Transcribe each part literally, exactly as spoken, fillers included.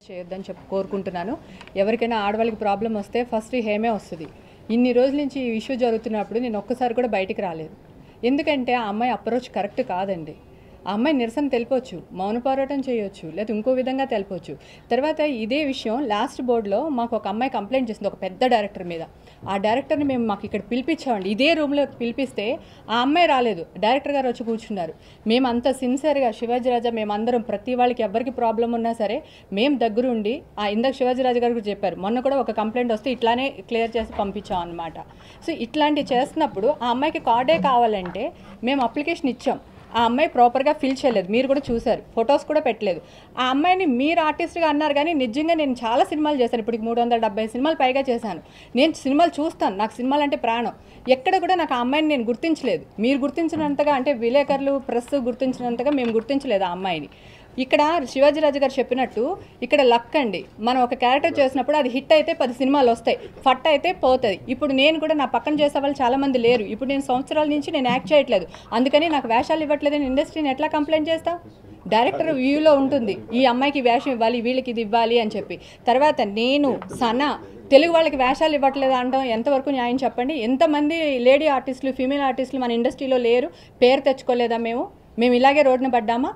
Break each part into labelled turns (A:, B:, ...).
A: చేయొద్దని చెప్పి కోరుకుంటున్నాను. ఎవరికైనా ఆడవాళ్ళకి ప్రాబ్లం వస్తే ఫస్ట్ హేమే వస్తుంది. ఇన్ని రోజుల నుంచి ఈ ఇష్యూ జరుగుతున్నప్పుడు నేను ఒక్కసారి కూడా బయటికి రాలేదు. ఎందుకంటే ఆ అమ్మాయి అప్రోచ్ కరెక్ట్ కాదండి. ఆ అమ్మాయి నిరసన తెలిపొచ్చు, మౌన పోరాటం చేయొచ్చు, లేదా ఇంకో విధంగా తెలిపొచ్చు. తర్వాత ఇదే విషయం లాస్ట్ బోర్డులో మాకు ఒక అమ్మాయి కంప్లైంట్ చేసింది ఒక పెద్ద డైరెక్టర్ మీద. ఆ డైరెక్టర్ని మేము మాకు ఇక్కడ పిలిపించామండి, ఇదే రూమ్లో పిలిపిస్తే ఆ అమ్మాయి రాలేదు, డైరెక్టర్ గారు వచ్చి కూర్చున్నారు. మేము అంత సిన్సియర్గా శివాజీ రాజా మేమందరం ప్రతి వాళ్ళకి ఎవరికి ప్రాబ్లం ఉన్నా సరే మేము దగ్గరుండి ఆ ఇందాక శివాజీ రాజా గారు కూడా చెప్పారు, మొన్న కూడా ఒక కంప్లైంట్ వస్తే ఇట్లానే క్లియర్ చేసి పంపించాం అనమాట. సో ఇట్లాంటివి చేస్తున్నప్పుడు ఆ అమ్మాయికి కార్డే కావాలంటే మేము అప్లికేషన్ ఇచ్చాం. ఆ అమ్మాయి ప్రాపర్గా ఫిల్ చేయలేదు, మీరు కూడా చూసారు, ఫొటోస్ కూడా పెట్టలేదు. ఆ అమ్మాయిని మీరు ఆర్టిస్ట్గా అన్నారు, కానీ నిజంగా నేను చాలా సినిమాలు చేశాను, ఇప్పుడు మూడు వందల డెబ్బై సినిమాలు పైగా చేశాను. నేను సినిమాలు చూస్తాను, నాకు సినిమాలు అంటే ప్రాణం. ఎక్కడ కూడా నాకు ఆ అమ్మాయిని నేను గుర్తించలేదు, మీరు గుర్తించినంతగా, అంటే విలేకరులు ప్రెస్ గుర్తించినంతగా మేము గుర్తించలేదు ఆ అమ్మాయిని. ఇక్కడ శివాజీ రాజు గారు చెప్పినట్టు ఇక్కడ లక్ అండి. మనం ఒక క్యారెక్టర్ చేసినప్పుడు అది హిట్ అయితే పది సినిమాలు వస్తాయి, ఫట్ అయితే పోతుంది. ఇప్పుడు నేను కూడా నా పక్కన చేసే వాళ్ళు చాలామంది లేరు. ఇప్పుడు నేను సంవత్సరాల నుంచి నేను యాక్ట్ చేయట్లేదు, అందుకని నాకు వేషాలు ఇవ్వట్లేదని ఇండస్ట్రీని ఎట్లా కంప్లైంట్ చేస్తా? డైరెక్టర్ వ్యూలో ఉంటుంది, ఈ అమ్మాయికి వేషం ఇవ్వాలి, వీళ్ళకి ఇది ఇవ్వాలి అని చెప్పి. తర్వాత నేను సనా తెలుగు వాళ్ళకి వేషాలు ఇవ్వట్లేదు అనడం ఎంతవరకు న్యాయం చెప్పండి? ఎంతమంది లేడీ ఆర్టిస్టులు, ఫీమేల్ ఆర్టిస్టులు మన ఇండస్ట్రీలో లేరు? పేరు తెచ్చుకోలేదా మేము? మేము ఇలాగే రోడ్డున పడ్డామా?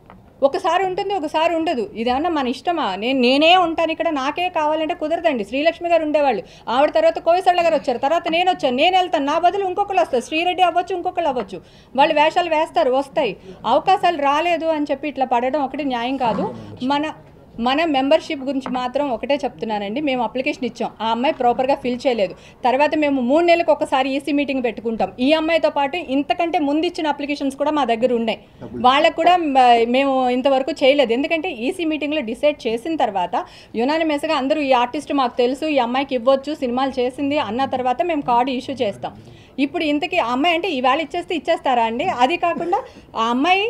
A: ఒకసారి ఉంటుంది, ఒకసారి ఉండదు. ఇదేమన్నా మన ఇష్టమా? నేను నేనే ఉంటాను ఇక్కడ, నాకే కావాలంటే కుదరదండి. శ్రీలక్ష్మి గారు ఉండేవాళ్ళు, ఆవిడ తర్వాత కోవిసళ్ళ గారు వచ్చారు, తర్వాత నేను వచ్చాను, నేను వెళ్తాను, నా బదులు ఇంకొకరు వస్తారు. శ్రీరెడ్డి అవ్వచ్చు, ఇంకొకరు అవ్వచ్చు, వాళ్ళు వేషాలు వేస్తారు, వస్తాయి. అవకాశాలు రాలేదు అని చెప్పి ఇట్లా పడడం ఒకటి న్యాయం కాదు. మన మన మెంబర్షిప్ గురించి మాత్రం ఒకటే చెప్తున్నానండి, మేము అప్లికేషన్ ఇచ్చాం, ఆ అమ్మాయి ప్రాపర్గా ఫిల్ చేయలేదు. తర్వాత మేము మూడు నెలలకు ఒకసారి ఈసీ మీటింగ్ పెట్టుకుంటాం. ఈ అమ్మాయితో పాటు ఇంతకంటే ముందు ఇచ్చిన అప్లికేషన్స్ కూడా మా దగ్గర ఉన్నాయి, వాళ్ళకు కూడా మేము ఇంతవరకు చేయలేదు. ఎందుకంటే ఈసీ మీటింగ్లో డిసైడ్ చేసిన తర్వాత యునానిమస్గా అందరూ ఈ ఆర్టిస్ట్ మాకు తెలుసు, ఈ అమ్మాయికి ఇవ్వచ్చు, సినిమాలు చేసింది అన్న తర్వాత మేము కార్డు ఇష్యూ చేస్తాం. ఇప్పుడు ఇంతకీ ఆ అమ్మాయి అంటే ఈవేళ ఇచ్చేస్తే ఇచ్చేస్తారా అండి? అది కాకుండా ఆ అమ్మాయి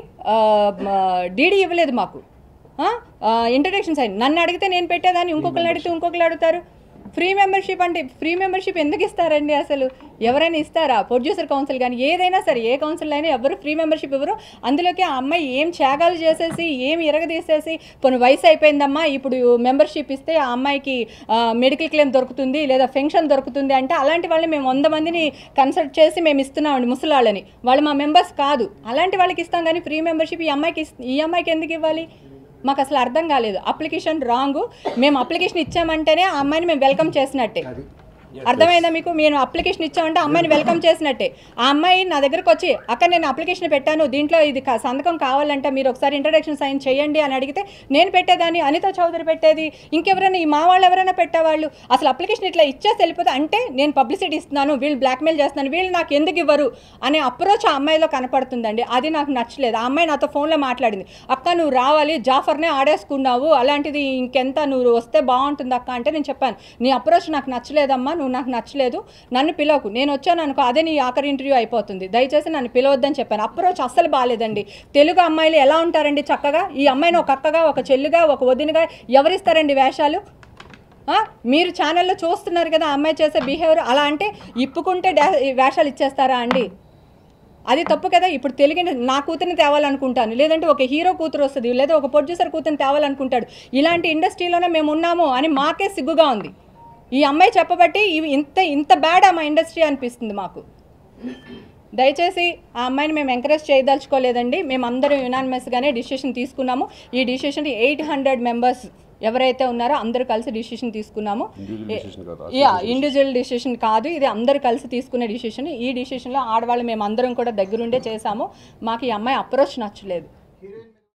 A: డీడీ ఇవ్వలేదు మాకు, ఇంట్రడక్షన్ సైన్. నన్ను అడిగితే నేను పెట్టేదాన్ని, ఇంకొకరిని అడిగితే ఇంకొకరు అడుగుతారు. ఫ్రీ మెంబర్షిప్ అంటే ఫ్రీ మెంబర్షిప్ ఎందుకు ఇస్తారండి? అసలు ఎవరైనా ఇస్తారా? ప్రొడ్యూసర్ కౌన్సిల్ కానీ ఏదైనా సరే, ఏ కౌన్సిల్ అయినా ఎవరు ఫ్రీ మెంబర్షిప్ ఎవరు? అందులోకి ఆ అమ్మాయి ఏం త్యాగాలు చేసేసి, ఏం ఇరగదీసేసి, కొన్ని వయసు అయిపోయిందమ్మా ఇప్పుడు మెంబర్షిప్ ఇస్తే ఆ అమ్మాయికి మెడికల్ క్లెయిమ్ దొరుకుతుంది, లేదా పెన్షన్ దొరుకుతుంది అంటే, అలాంటి వాళ్ళని మేము వంద మందిని కన్సల్ట్ చేసి మేము ఇస్తున్నామండి, ముసలాళ్ళని. వాళ్ళు మా మెంబర్స్ కాదు, అలాంటి వాళ్ళకి ఇస్తాం. కానీ ఫ్రీ మెంబర్షిప్ ఈ అమ్మాయికి ఈ అమ్మాయికి ఎందుకు ఇవ్వాలి? మాకు అసలు అర్థం కాలేదు. Application wrong. మేము అప్లికేషన్ ఇచ్చామంటేనే ఆ అమ్మాయిని మేము వెల్కమ్ చేసినట్టే, అర్థమైందా మీకు? మేము అప్లికేషన్ ఇచ్చామంటే అమ్మాయిని వెల్కమ్ చేసినట్టే. ఆ అమ్మాయి నా దగ్గరకు వచ్చి, అక్కడ నేను అప్లికేషన్ పెట్టాను, దీంట్లో ఇది సంతకం కావాలంటే మీరు ఒకసారి ఇంట్రడక్షన్ సైన్ చేయండి అని అడిగితే నేను పెట్టేదాన్ని, అనితా చౌదరి పెట్టేది, ఇంకెవరైనా ఈ మా వాళ్ళు ఎవరైనా పెట్టేవాళ్ళు. అసలు అప్లికేషన్ ఇట్లా ఇచ్చేసి వెళ్ళిపోతే, అంటే నేను పబ్లిసిటీ ఇస్తున్నాను, వీళ్ళు బ్లాక్మెయిల్ చేస్తున్నాను, వీళ్ళు నాకు ఎందుకు ఇవ్వరు అనే అప్రోచ్ ఆ అమ్మాయిలో కనపడుతుందండి. అది నాకు నచ్చలేదు. ఆ అమ్మాయి నాతో ఫోన్లో మాట్లాడింది, అక్క నువ్వు రావాలి, జాఫర్నే ఆడేసుకున్నావు, అలాంటిది ఇంకెంత నువ్వు వస్తే బాగుంటుంది అక్క అంటే, నేను చెప్పాను నీ అప్రోచ్ నాకు నచ్చలేదమ్మా, నువ్వు నాకు నచ్చలేదు, నన్ను పిలవకు, నేను వచ్చాను అనుకో అదే నీ ఆఖరి ఇంటర్వ్యూ అయిపోతుంది, దయచేసి నన్ను పిలవద్దని చెప్పాను. అప్రోచ్ అస్సలు బాగాలేదండి. తెలుగు అమ్మాయిలు ఎలా ఉంటారండి చక్కగా? ఈ అమ్మాయిని ఒక అక్కగా, ఒక చెల్లిగా, ఒక వదినగా ఎవరిస్తారండి వేషాలు? మీరు ఛానల్లో చూస్తున్నారు కదా అమ్మాయి చేసే బిహేవియర్. అలా అంటే ఇప్పుకుంటే వేషాలు ఇచ్చేస్తారా అండి? అది తప్పు కదా. ఇప్పుడు తెలుగు నా కూతురిని తేవాలనుకుంటాను, లేదంటే ఒక హీరో కూతురు వస్తుంది, లేదా ఒక ప్రొడ్యూసర్ కూతురిని తేవాలనుకుంటాడు. ఇలాంటి ఇండస్ట్రీలోనే మేము ఉన్నాము అని మాకే సిగ్గుగా ఉంది. ఈ అమ్మాయి చెప్పబట్టి ఇవి ఇంత ఇంత బ్యాడ్ మా ఇండస్ట్రీ అనిపిస్తుంది మాకు. దయచేసి ఆ అమ్మాయిని మేము ఎంకరేజ్ చేయదలుచుకోలేదండి. మేము అందరం యునానిమస్గానే డిసిషన్ తీసుకున్నాము. ఈ డిసిషన్ ఎయిట్ హండ్రెడ్ మెంబర్స్ ఎవరైతే ఉన్నారో అందరూ కలిసి డిసిషన్ తీసుకున్నాము. యా, ఇండివిజువల్ డిసిషన్ కాదు, ఇది అందరూ కలిసి తీసుకునే డిసిషన్. ఈ డిసిషన్లో ఆడవాళ్ళు మేము అందరం కూడా దగ్గరుండే చేశాము. మాకు ఈ అమ్మాయి అప్రోచ్ నచ్చలేదు.